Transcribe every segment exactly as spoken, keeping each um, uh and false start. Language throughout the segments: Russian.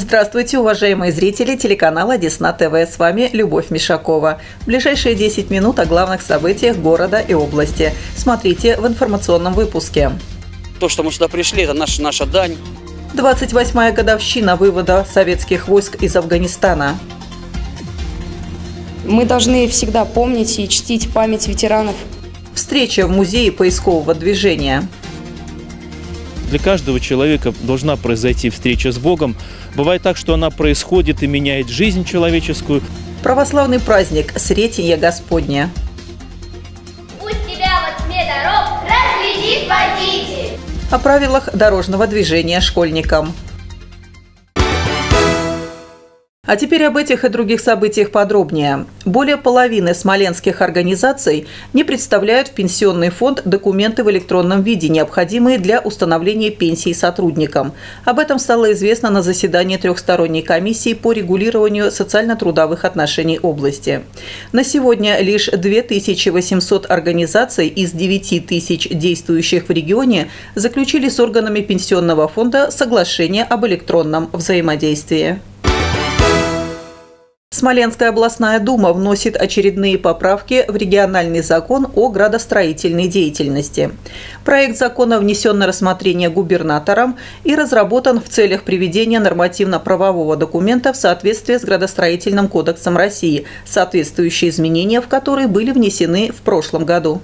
Здравствуйте, уважаемые зрители телеканала Десна ТВ. С вами Любовь Мишакова. В ближайшие десять минут о главных событиях города и области. Смотрите в информационном выпуске. То, что мы сюда пришли, это наша, наша дань. двадцать восьмая годовщина вывода советских войск из Афганистана. Мы должны всегда помнить и чтить память ветеранов. Встреча в музее поискового движения. Для каждого человека должна произойти встреча с Богом. Бывает так, что она происходит и меняет жизнь человеческую. Православный праздник Сретенья Господня. Пусть тебя во тьме дорог разглядит водитель. О правилах дорожного движения школьникам. А теперь об этих и других событиях подробнее. Более половины смоленских организаций не представляют в пенсионный фонд документы в электронном виде, необходимые для установления пенсий сотрудникам. Об этом стало известно на заседании трехсторонней комиссии по регулированию социально-трудовых отношений области. На сегодня лишь две тысячи восемьсот организаций из девяти тысяч действующих в регионе заключили с органами пенсионного фонда соглашение об электронном взаимодействии. Смоленская областная дума вносит очередные поправки в региональный закон о градостроительной деятельности. Проект закона внесен на рассмотрение губернатором и разработан в целях приведения нормативно-правового документа в соответствие с Градостроительным кодексом России, соответствующие изменения в которые были внесены в прошлом году.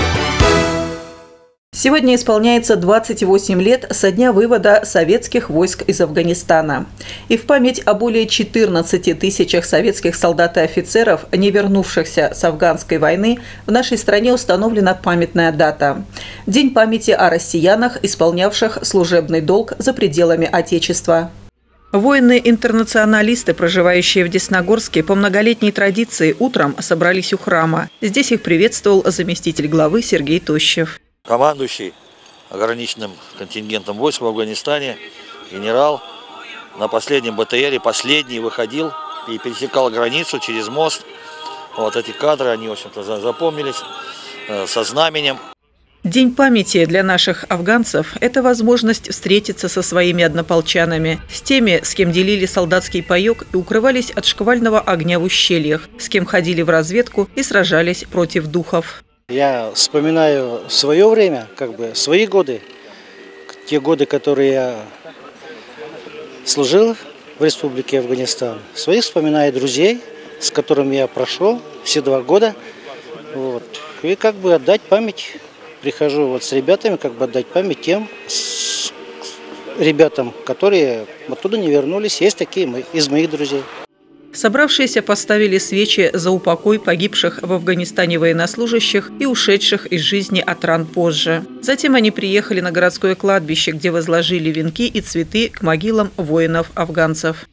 Сегодня исполняется двадцать восемь лет со дня вывода советских войск из Афганистана. И в память о более четырнадцати тысячах советских солдат и офицеров, не вернувшихся с афганской войны, в нашей стране установлена памятная дата – День памяти о россиянах, исполнявших служебный долг за пределами Отечества. Воины-интернационалисты, проживающие в Десногорске, по многолетней традиции утром собрались у храма. Здесь их приветствовал заместитель главы Сергей Тощев. Командующий ограниченным контингентом войск в Афганистане, генерал, на последнем БТРе, последний выходил и пересекал границу через мост. Вот эти кадры, они, в общем-то, запомнились э, со знаменем. День памяти для наших афганцев – это возможность встретиться со своими однополчанами, с теми, с кем делили солдатский паёк и укрывались от шквального огня в ущельях, с кем ходили в разведку и сражались против духов. Я вспоминаю свое время, как бы свои годы, те годы, которые я служил в Республике Афганистан. Своих вспоминаю друзей, с которыми я прошел все два года. Вот. И как бы отдать память, прихожу вот с ребятами, как бы отдать память тем с ребятам, которые оттуда не вернулись. Есть такие из моих друзей. Собравшиеся поставили свечи за упокой погибших в Афганистане военнослужащих и ушедших из жизни от ран позже. Затем они приехали на городское кладбище, где возложили венки и цветы к могилам воинов-афганцев.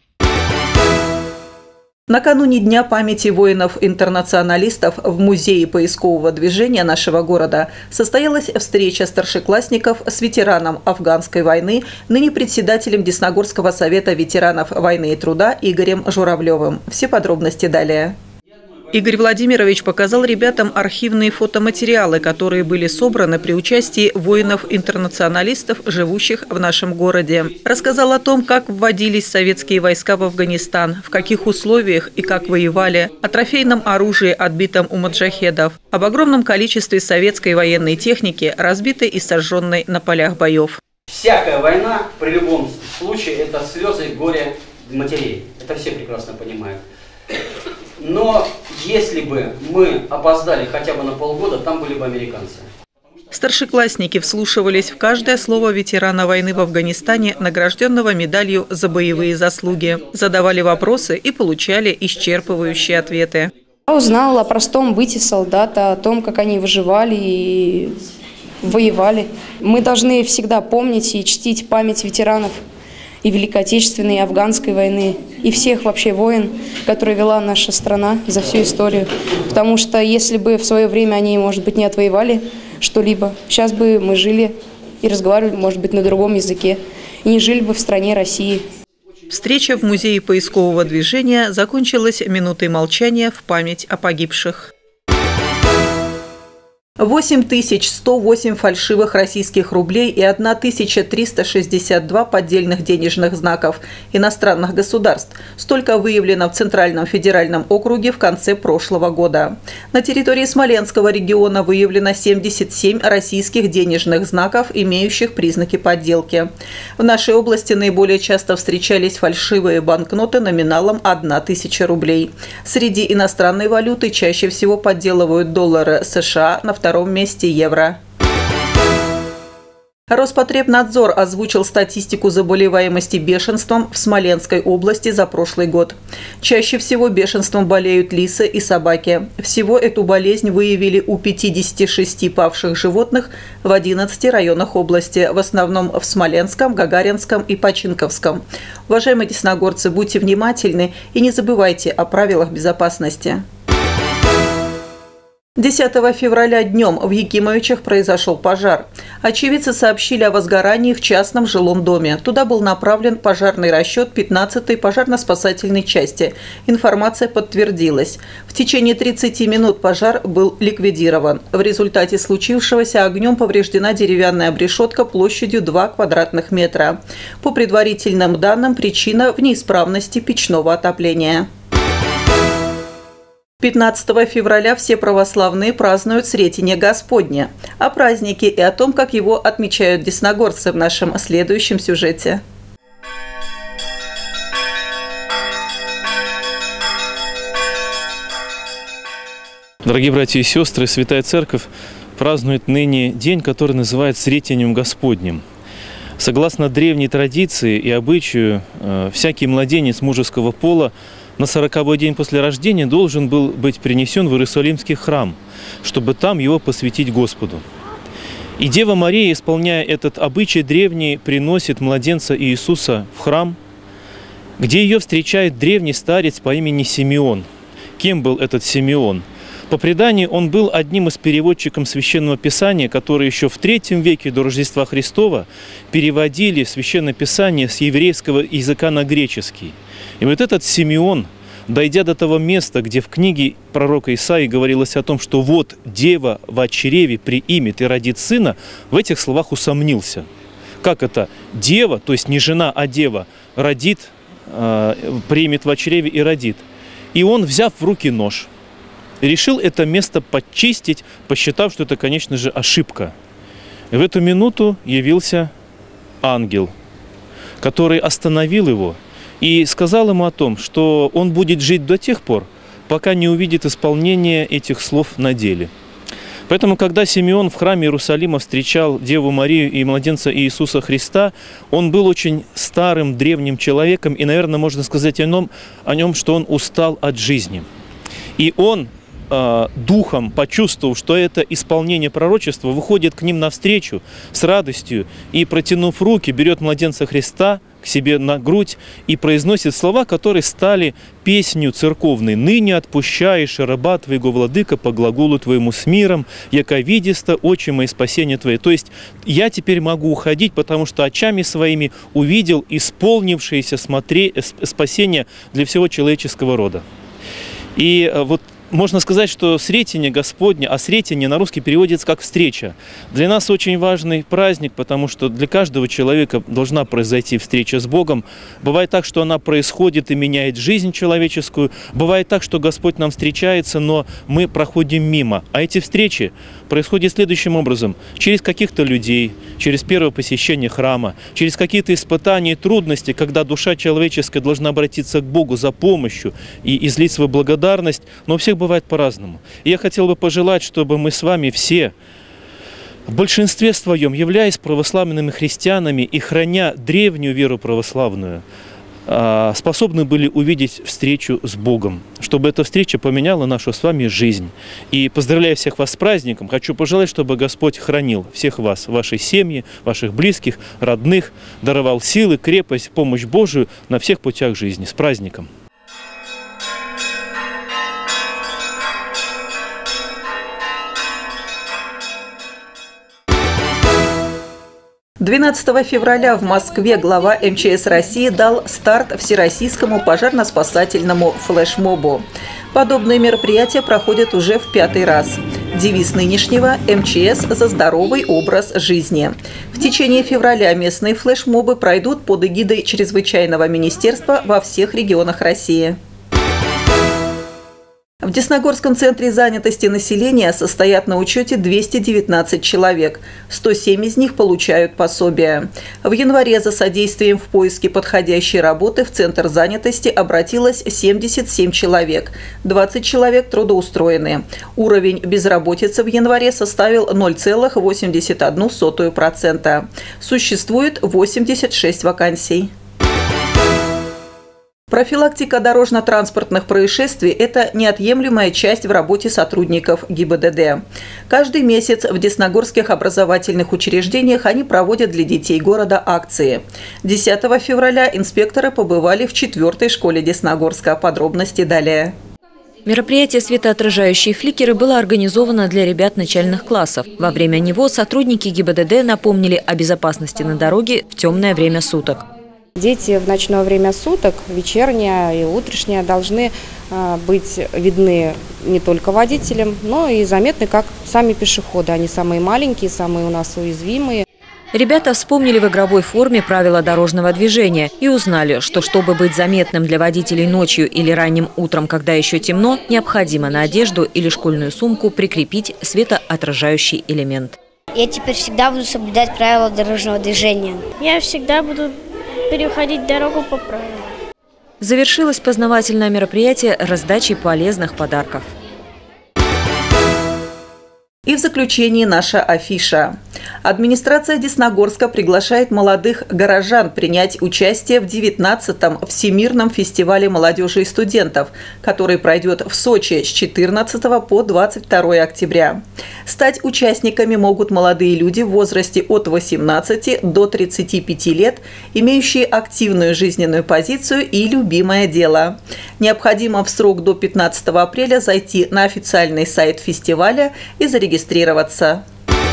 Накануне Дня памяти воинов-интернационалистов в музее поискового движения нашего города состоялась встреча старшеклассников с ветераном афганской войны, ныне председателем Десногорского совета ветеранов войны и труда Игорем Журавлевым. Все подробности далее. Игорь Владимирович показал ребятам архивные фотоматериалы, которые были собраны при участии воинов-интернационалистов, живущих в нашем городе. Рассказал о том, как вводились советские войска в Афганистан, в каких условиях и как воевали, о трофейном оружии, отбитом у маджахедов, об огромном количестве советской военной техники, разбитой и сожженной на полях боев. Всякая война при любом случае это слезы, горе матерей. Это все прекрасно понимают. Но если бы мы опоздали хотя бы на полгода, там были бы американцы. Старшеклассники вслушивались в каждое слово ветерана войны в Афганистане, награжденного медалью за боевые заслуги. Задавали вопросы и получали исчерпывающие ответы. Я узнала о простом быте солдата, о том, как они выживали и воевали. Мы должны всегда помнить и чтить память ветеранов и Великой Отечественной, и Афганской войны, и всех вообще войн, которые вела наша страна за всю историю. Потому что если бы в свое время они, может быть, не отвоевали что-либо, сейчас бы мы жили и разговаривали, может быть, на другом языке, и не жили бы в стране России. Встреча в музее поискового движения закончилась минутой молчания в память о погибших. восемь тысяч сто восемь фальшивых российских рублей и тысяча триста шестьдесят два поддельных денежных знаков иностранных государств. Столько выявлено в Центральном федеральном округе в конце прошлого года. На территории Смоленского региона выявлено семьдесят семь российских денежных знаков, имеющих признаки подделки. В нашей области наиболее часто встречались фальшивые банкноты номиналом одна тысяча рублей. Среди иностранной валюты чаще всего подделывают доллары США, на втором месте евро. Роспотребнадзор озвучил статистику заболеваемости бешенством в Смоленской области за прошлый год. Чаще всего бешенством болеют лисы и собаки. Всего эту болезнь выявили у пятидесяти шести павших животных в одиннадцати районах области, в основном в Смоленском, Гагаринском и Починковском. Уважаемые десногорцы, будьте внимательны и не забывайте о правилах безопасности. десятого февраля днем в Якимовичах произошел пожар. Очевидцы сообщили о возгорании в частном жилом доме. Туда был направлен пожарный расчет пятнадцатой пожарно-спасательной части. Информация подтвердилась. В течение тридцати минут пожар был ликвидирован. В результате случившегося огнем повреждена деревянная обрешетка площадью два квадратных метра. По предварительным данным, причина в неисправности печного отопления. пятнадцатого февраля все православные празднуют Сретение Господне. О празднике и о том, как его отмечают десногорцы, в нашем следующем сюжете. Дорогие братья и сестры, Святая Церковь празднует ныне день, который называют Сретением Господним. Согласно древней традиции и обычаю, всякий младенец мужеского пола на сороковой день после рождения должен был быть принесен в Иерусалимский храм, чтобы там его посвятить Господу. И Дева Мария, исполняя этот обычай древний, приносит младенца Иисуса в храм, где ее встречает древний старец по имени Симеон. Кем был этот Симеон? По преданию, он был одним из переводчиков Священного Писания, которые еще в третьем веке до Рождества Христова переводили Священное Писание с еврейского языка на греческий. И вот этот Симеон, дойдя до того места, где в книге пророка Исаии говорилось о том, что вот дева во чреве приимет и родит сына, в этих словах усомнился. Как это? Дева, то есть не жена, а дева, родит, э, примет во чреве и родит. И он, взяв в руки нож, решил это место подчистить, посчитав, что это, конечно же, ошибка. И в эту минуту явился ангел, который остановил его и сказал ему о том, что он будет жить до тех пор, пока не увидит исполнение этих слов на деле. Поэтому, когда Симеон в храме Иерусалима встречал Деву Марию и младенца Иисуса Христа, он был очень старым, древним человеком, и, наверное, можно сказать о нем, о нем, что он устал от жизни. И он, э, духом почувствовав, что это исполнение пророчества, выходит к ним навстречу с радостью и, протянув руки, берет младенца Христа к себе на грудь и произносит слова, которые стали песнью церковной. «Ныне отпущаешь раба твоего, владыка, по глаголу твоему с миром, яко видисто очи мои спасения твои». То есть я теперь могу уходить, потому что очами своими увидел исполнившееся смотре... спасение для всего человеческого рода. И вот можно сказать, что Сретение Господне, а Сретение на русский переводится как «встреча». Для нас очень важный праздник, потому что для каждого человека должна произойти встреча с Богом. Бывает так, что она происходит и меняет жизнь человеческую. Бывает так, что Господь нам встречается, но мы проходим мимо. А эти встречи происходят следующим образом. Через каких-то людей, через первое посещение храма, через какие-то испытания и трудности, когда душа человеческая должна обратиться к Богу за помощью и излить свою благодарность, но у всех бывает по-разному. И я хотел бы пожелать, чтобы мы с вами все, в большинстве своем, являясь православными христианами и храня древнюю веру православную, способны были увидеть встречу с Богом, чтобы эта встреча поменяла нашу с вами жизнь. И поздравляю всех вас с праздником, хочу пожелать, чтобы Господь хранил всех вас, вашей семьи, ваших близких, родных, даровал силы, крепость, помощь Божию на всех путях жизни. С праздником! двенадцатого февраля в Москве глава эм че эс России дал старт всероссийскому пожарно-спасательному флешмобу. Подобные мероприятия проходят уже в пятый раз. Девиз нынешнего – эм че эс за здоровый образ жизни. В течение февраля местные флешмобы пройдут под эгидой Чрезвычайного министерства во всех регионах России. В Десногорском центре занятости населения состоят на учете двести девятнадцать человек. сто семь из них получают пособия. В январе за содействием в поиске подходящей работы в Центр занятости обратилось семьдесят семь человек. двадцать человек трудоустроены. Уровень безработицы в январе составил ноль целых восемьдесят одну сотую процента. Существует восемьдесят шесть вакансий. Профилактика дорожно-транспортных происшествий – это неотъемлемая часть в работе сотрудников гэ и бэ дэ дэ. Каждый месяц в десногорских образовательных учреждениях они проводят для детей города акции. десятого февраля инспекторы побывали в четвертой школе Десногорска. Подробности далее. Мероприятие «Светоотражающие фликеры» было организовано для ребят начальных классов. Во время него сотрудники гэ и бэ дэ дэ напомнили о безопасности на дороге в темное время суток. Дети в ночное время суток, вечернее и утреннее, должны быть видны не только водителям, но и заметны как сами пешеходы. Они самые маленькие, самые у нас уязвимые. Ребята вспомнили в игровой форме правила дорожного движения и узнали, что чтобы быть заметным для водителей ночью или ранним утром, когда еще темно, необходимо на одежду или школьную сумку прикрепить светоотражающий элемент. Я теперь всегда буду соблюдать правила дорожного движения. Я всегда буду переходить дорогу по правилам. Завершилось познавательное мероприятие раздачей полезных подарков. И в заключении наша афиша. Администрация Десногорска приглашает молодых горожан принять участие в девятнадцатом Всемирном фестивале молодежи и студентов, который пройдет в Сочи с четырнадцатого по двадцать второе октября. Стать участниками могут молодые люди в возрасте от восемнадцати до тридцати пяти лет, имеющие активную жизненную позицию и любимое дело. Необходимо в срок до пятнадцатого апреля зайти на официальный сайт фестиваля и зарегистрироваться.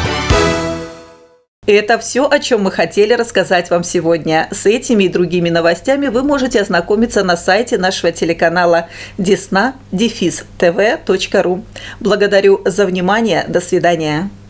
Это все, о чем мы хотели рассказать вам сегодня. С этими и другими новостями вы можете ознакомиться на сайте нашего телеканала десна дефис тэ вэ точка ру. Благодарю за внимание. До свидания.